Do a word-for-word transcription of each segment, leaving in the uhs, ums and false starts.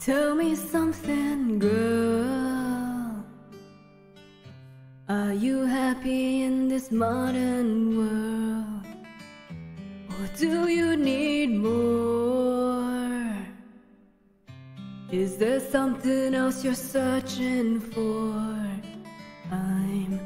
Tell me something, girl. Are you happy in this modern world? Or do you need more? Is there something else you're searching for? I'm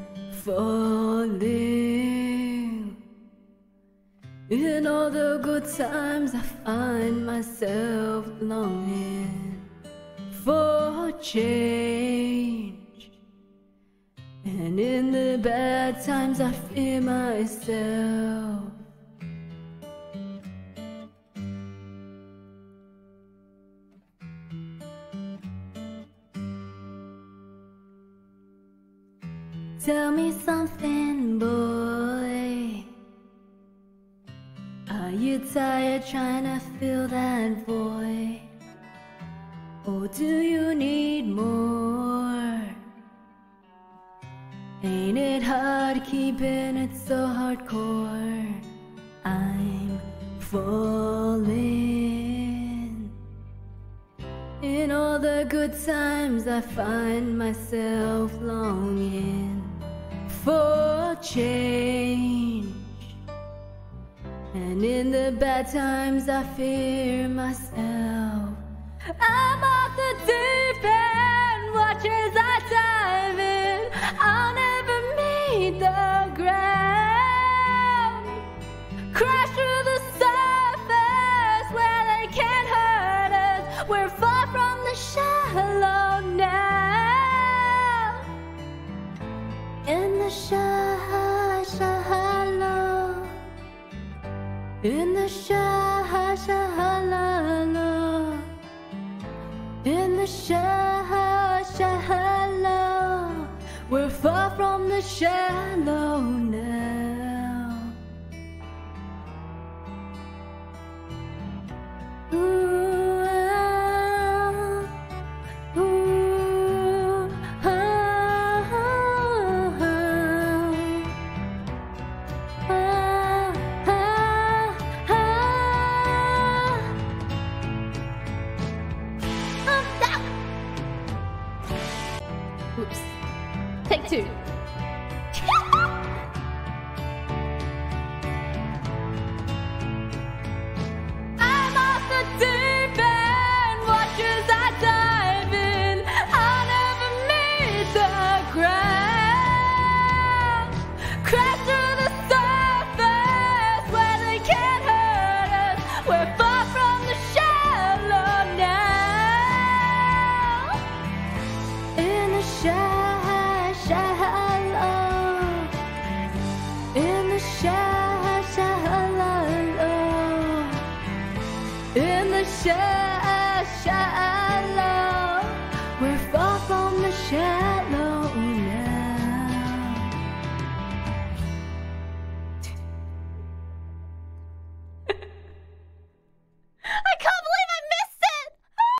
falling. In all the good times I find myself longing for change, and in the bad times I fear myself. Tell me something, boy. Are you tired trying to fill that void? Or do you need more? Ain't it hard keeping it so hardcore? I'm falling. In all the good times I find myself longing for change, and in the bad times I fear myself. I'm off the deep end, watch as I dive in. I'll never meet the ground. Crash through the surface where they can't hurt us. We're far from the shallow now. In the sha- shallow, in the sha- shallow, in the sha- shallow, we're far from the shallow now. Ooh, ah, ooh, ah, ah, ah, ah. Oops. Take two. I'm off the deep end, watch as I dive in. I'll never meet the ground. Crash through the surface where they can't hurt us. We're far from the shallow now. In the shallow, shallow, in the shallow, shallow, in the shallow, shallow.